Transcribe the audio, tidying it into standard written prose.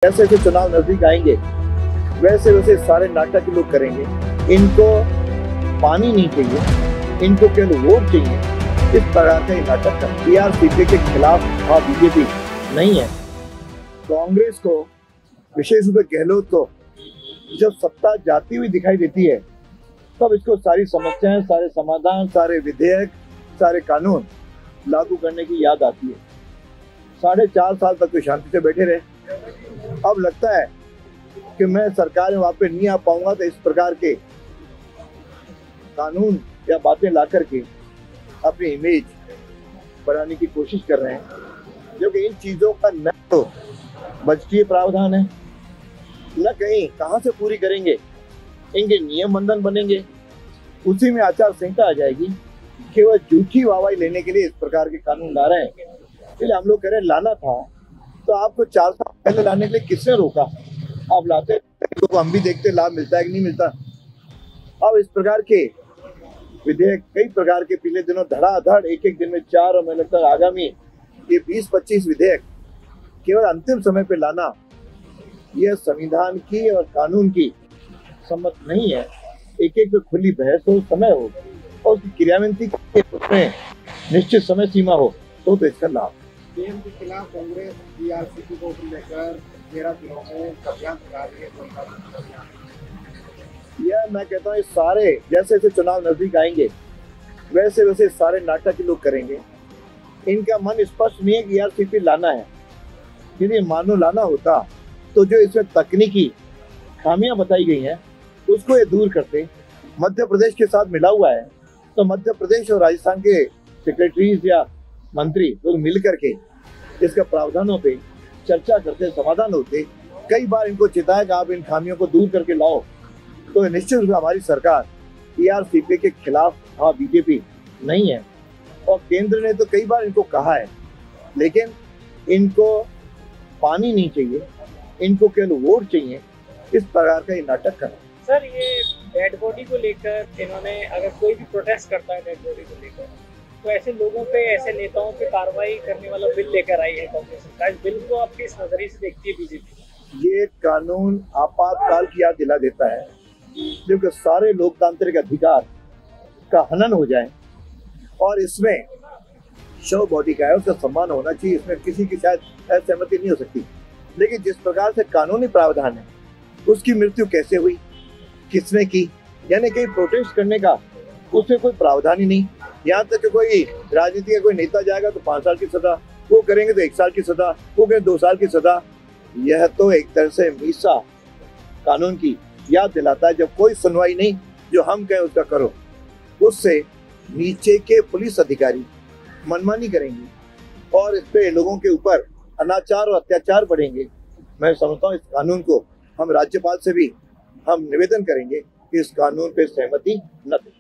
जैसे जैसे चुनाव नजदीक आएंगे वैसे वैसे सारे नाटक लोग करेंगे। इनको पानी नहीं चाहिए, इनको केवल वोट चाहिए। इस प्रकार का नाटक कर टीआरसीपी के खिलाफ बीजेपी नहीं है। कांग्रेस को, विशेष रूप से गहलोत को, जब सत्ता जाती हुई दिखाई देती है तब इसको सारी समस्याएं, सारे समाधान, सारे विधेयक, सारे कानून लागू करने की याद आती है। 4.5 साल तक तो शांति से बैठे रहे। अब लगता है कि मैं सरकार में वापस नहीं आ पाऊंगा, तो इस प्रकार के कानून या बातें ला करके अपनी इमेज बढ़ाने की कोशिश कर रहे हैं, जो कि इन चीजों का न तो बजटीय प्रावधान है, न कहीं कहां से पूरी करेंगे। इनके नियम बंधन बनेंगे, उसी में आचार संहिता आ जाएगी। केवल झूठी वाहवाही लेने के लिए इस प्रकार के कानून ला रहे हैं। इसलिए हम लोग कह रहे हैं लाना था तो आपको 4 साल पहले लाने के लिए किसने रोका? आप लाते तो हम भी देखते लाभ मिलता है कि नहीं मिलता। अब इस प्रकार के विधेयक कई प्रकार के पिछले दिनों धड़ाधड़ एक दिन में 4 और महीने तक आगामी ये 20-25 विधेयक केवल अंतिम समय पे लाना, यह संविधान की और कानून की सम्मत नहीं है। एक पे खुली बहस हो, समय हो और उसकी क्रियान्वयन उसमें निश्चित समय सीमा हो तो इसका लाभ। पीएम के खिलाफ कांग्रेस टीआरसीपी को लेकर 13 दिनों में अभियान चला रही है। यह मैं कहता हूँ सारे जैसे जैसे चुनाव नजदीक आएंगे वैसे वैसे सारे नाटक लोग करेंगे। इनका मन स्पष्ट नहीं है कि टीआरसीपी लाना है। यदि मानो लाना होता तो जो इसमें तकनीकी खामियां बताई गई हैं उसको ये दूर करते। मध्य प्रदेश के साथ मिला हुआ है तो मध्य प्रदेश और राजस्थान के सेक्रेटरीज या मंत्री लोग मिल करके इसका प्रावधानों पे चर्चा करते, समाधान होते। कई बार इनको चिताया कि आप इन खामियों को दूर करके लाओ, तो निश्चित रूप से हमारी सरकार टीआरसीपी के खिलाफ बीजेपी नहीं है। और केंद्र ने तो कई बार इनको कहा है, लेकिन इनको पानी नहीं चाहिए, इनको केवल वोट चाहिए। इस प्रकार का ये नाटक कर। सर, ये डेड बॉडी को लेकर इन्होंने, अगर कोई भी प्रोटेस्ट करता है डेड बॉडी को लेकर, तो ऐसे लोगों पे, ऐसे नेताओं पे कार्रवाई करने वाला बिल लेकर आई है कांग्रेस सरकार। इस बिल को आप किस नजरिए से देखती है बीजेपी? ये कानून आपातकाल की याद दिला देता है, जबकि सारे लोकतांत्रिक अधिकार का हनन हो जाए और इसमें शव बॉडी का है उसका सम्मान होना चाहिए। इसमें किसी की शायद असहमति नहीं हो सकती, लेकिन जिस प्रकार से कानूनी प्रावधान है उसकी मृत्यु कैसे हुई, किसने की, यानी कहीं प्रोटेस्ट करने का उसमें कोई प्रावधान ही नहीं। यहाँ तक कि कोई राजनीति का कोई नेता जाएगा तो 5 साल की सजा, वो करेंगे तो 1 साल की सजा, वो करेंगे 2 साल की सजा। यह तो एक तरह से मीसा कानून की याद दिलाता है। जब कोई सुनवाई नहीं, जो हम कहें उसका करो, उससे नीचे के पुलिस अधिकारी मनमानी करेंगे और इस पे लोगों के ऊपर अनाचार और अत्याचार बढ़ेंगे। मैं समझता हूँ इस कानून को हम राज्यपाल से भी हम निवेदन करेंगे कि इस कानून पे सहमति न दें।